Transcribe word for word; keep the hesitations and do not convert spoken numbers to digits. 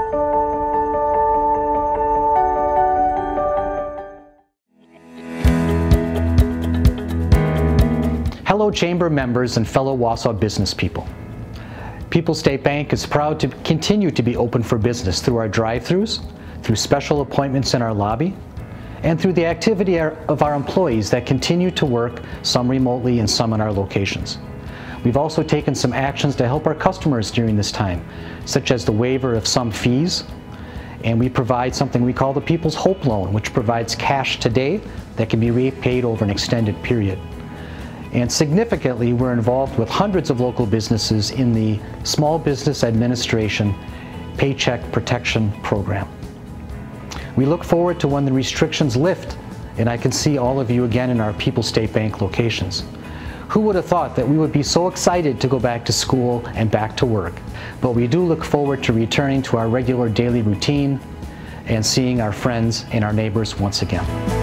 Hello Chamber members and fellow Wausau business people. People's State Bank is proud to continue to be open for business through our drive-thrus, through special appointments in our lobby, and through the activity of our employees that continue to work, some remotely and some in our locations. We've also taken some actions to help our customers during this time, such as the waiver of some fees, and we provide something we call the People's Hope Loan, which provides cash today that can be repaid over an extended period. And significantly, we're involved with hundreds of local businesses in the Small Business Administration Paycheck Protection Program. We look forward to when the restrictions lift and I can see all of you again in our People's State Bank locations. Who would have thought that we would be so excited to go back to school and back to work? But we do look forward to returning to our regular daily routine and seeing our friends and our neighbors once again.